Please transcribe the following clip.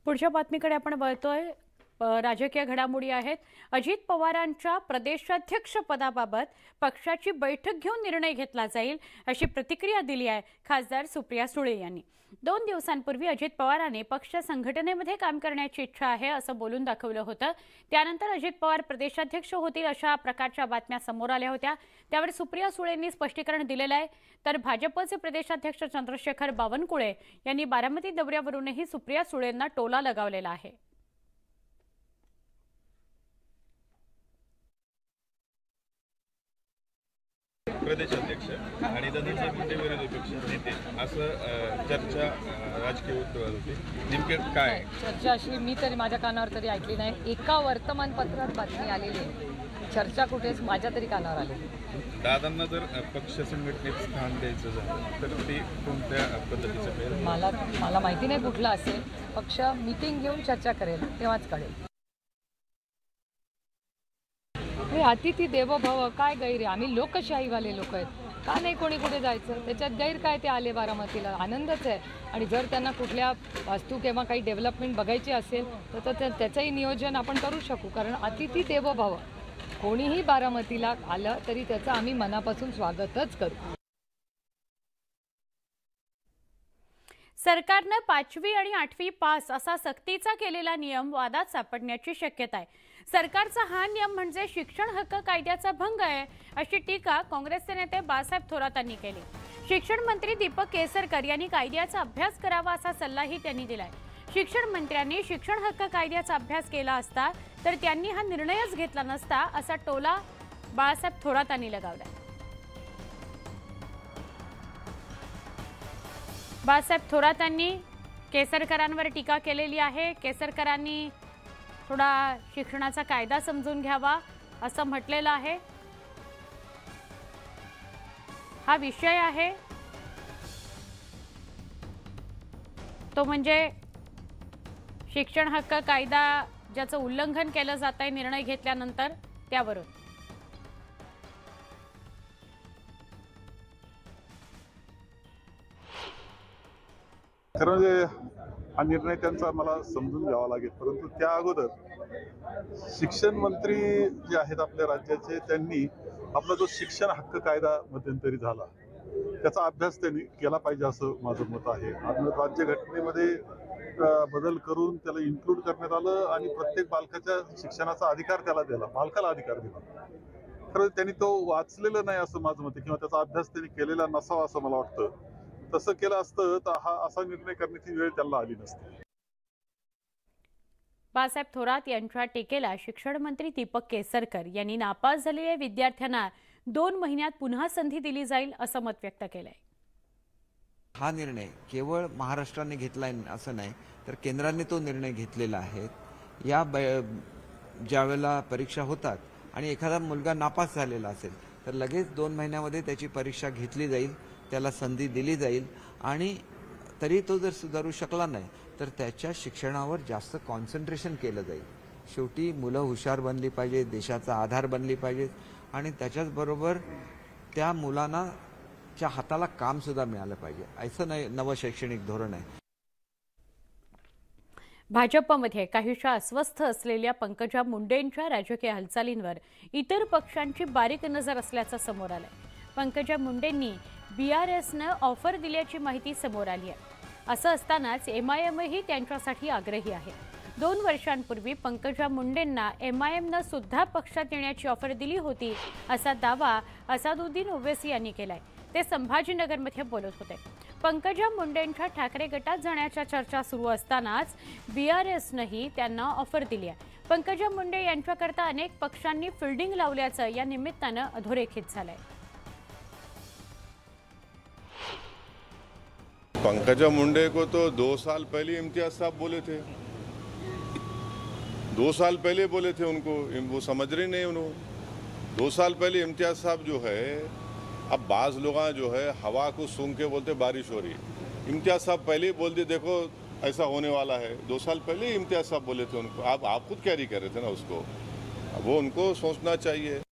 पुढच्या बातमीकडे आपण वळतोय। राजकीय घडामोडी आहेत। अजित पवारांच्या प्रदेशाध्यक्ष पदाबाबत पक्षाची बैठक घेऊन निर्णय घेतला जाईल अशी प्रतिक्रिया दिली आहे खासदार सुप्रिया सुळे यांनी। 2 दिवसांपूर्वी अजित पवारांनी पक्ष संघटनेमध्ये काम करण्याची इच्छा आहे असं बोलून दाखवलं होतं। त्यानंतर अजित पवार प्रदेशाध्यक्ष होतील अशा प्रकारच्या बातम्या समोर आल्या होत्या। त्यावर सुप्रिया सुळेंनी स्पष्टीकरण दिलेलं आहे। तर भाजपचे प्रदेशाध्यक्ष चंद्रशेखर बावनकुळे यांनी बारामती दौऱ्यावरूनही सुप्रिया सुळेंना टोला लगावलेला आहे। प्रदेशाध्यक्ष आणि धनंजय मुंडे विरोधी पक्ष नेते असं चर्चा राजकीय वर्तुळात होती। नेमके काय चर्चा अशी मी तरी माझ्या कानावर तरी ऐकली नाही। एका वर्तमानपत्रात बातमी आलेली आहे, चर्चा कुठेच माझ्या तरी कानावर आली। दादांना जर पक्ष संघटनेत स्थान द्यायचं झालं तर ते कोणत्या पद्धतीचं करेल? मला माहिती नाही कुठला असेल। पक्ष मीटिंग घेऊन चर्चा करेल तेव्हाच कळेल। हे अतिथी देवो भव काय गैर आहे? आम्ही लोकशाहीवाले लोक आहेत, का नाही कोणी कुठे जायचं? त्याच्यात गैर काय? ते आले बारामतीला, आनंदच आहे। आणि जर त्यांना कुठल्या वास्तू किंवा काही डेव्हलपमेंट बघायची असेल तर त्याचंही नियोजन आपण करू शकू, कारण अतिथी देवो भव, कोणीही बारामतीला आलं तरी त्याचं आम्ही मनापासून स्वागतच करू। सरकारने 5वी आणि 8वी पास असा सक्तीचा केलेला नियम वादात सापडण्याची शक्यता आहे। सरकारचा हा नियम म्हणजे शिक्षण हक्क कायद्याचा भंग आहे अशी टीका काँग्रेसचे नेते बाळासाहेब थोरात यांनी केली। शिक्षण मंत्री दीपक केसरकर यांनी कायद्याचा अभ्यास करावा असा सल्लाही त्यांनी दिलाय। शिक्षण मंत्र्यांनी शिक्षण हक्क कायद्याचा अभ्यास केला असता तर त्यांनी हा निर्णयच घेतला नसता असा टोला बाळासाहेब थोरात यांनी लगावलाय। बाळासाहेब थोरात यांनी केसरकरांवर टीका केलेली आहे। केसरकरांनी थोडा शिक्षणाचा कायदा समजून घ्यावा असं म्हटलेलं आहे। हा विषय आहे तो म्हणजे शिक्षण हक्क कायदा ज्याचं उल्लंघन केलं जात आहे निर्णय घेतल्यानंतर त्यावरून। खरं म्हणजे हा निर्णय त्यांचा मला समजून घ्यावा लागेल, परंतु त्या अगोदर शिक्षण मंत्री जे आहेत आपल्या राज्याचे त्यांनी आपला जो शिक्षण हक्क कायदा मध्यंतरी झाला त्याचा अभ्यास त्यांनी केला पाहिजे असं माझं मत आहे। राज्यघटनेमध्ये बदल करून त्याला इन्क्लूड करण्यात आलं आणि प्रत्येक बालकाच्या शिक्षणाचा अधिकार त्याला दिला, बालकाला अधिकार दिला। खरं त्यांनी तो वाचलेलं नाही असं माझं मत आहे, किंवा त्याचा अभ्यास त्यांनी केलेला नसावा असं मला वाटतं। तसं केलं असतं तर हा असा निर्णय करण्याची वेळ त्यांना आली नसती। बाळासाहेब थोरात यांच्या टीकेला शिक्षण मंत्री दीपक केसरकर यांनी नापास झालेल्या विद्यार्थ्यांना 2 महिन्यात पुन्हा संधी दिली जाईल असं मत व्यक्त केलंय। हा निर्णय केवळ महाराष्ट्राने घेतलाय असं नाही, तर केंद्राने तो निर्णय घेतलेला आहे। या ज्यावेळेला परीक्षा होतात आणि एखादा मुलगा नापास झालेला असेल तर लगेच 2 महिन्यामध्ये त्याची परीक्षा घेतली जाईल, त्याला संधी दिली जाईल आणि तरी तो जर सुधारू शकला नाही तर त्याच्या शिक्षणावर जास्त कॉन्सन्ट्रेशन केलं जाईल। शेवटी मुलं हुशार बनली पाहिजे, देशाचा आधार बनली पाहिजे आणि त्याच्याचबरोबर त्या मुलांना च्या हाताला काम सुद्धा मिळालं पाहिजे, असं नाही नवं शैक्षणिक धोरण आहे। भाजपमध्ये काहीशा अस्वस्थ असलेल्या पंकजा मुंडेंच्या राजकीय हालचालींवर इतर पक्षांची बारीक नजर असल्याचं समोर आलंय। पंकजा मुंडेंनी BRSनं ऑफर दिल्याची माहिती समोर आली आहे। असं असतानाच MIMही त्यांच्यासाठी आग्रही आहे। 2 वर्षांपूर्वी पंकजा मुंडेंना MIMनं सुद्धा पक्षात येण्याची ऑफर दिली होती असा दावा असादुद्दीन ओवैसी यांनी केलाय। ते संभाजीनगरमध्ये बोलत होते। पंकजा मुंडेंच्या ठाकरे गटात जाण्याच्या चर्चा सुरू असतानाच BRSनंही त्यांना ऑफर दिली आहे। पंकजा मुंडे यांच्याकरता अनेक पक्षांनी फिल्डिंग लावल्याचं या निमित्तानं अधोरेखित झालंय। पंकजा मुंडे को तो 2 साल पहले इम्तियाज साहब बोले थे, 2 साल पहले बोले थे उनको, वो समझ रहे नहीं उन्होंने। 2 साल पहले इम्तियाज साहब जो है, अब बाज़ लोग जो है हवा को सूंघ के बोलते बारिश हो रही। इम्तियाज साहब पहले ही बोल दिए देखो ऐसा होने वाला है। 2 साल पहले इम्तियाज साहब बोले थे उनको, आप खुद कैरी कर रहे थे ना उसको, वो उनको सोचना चाहिए।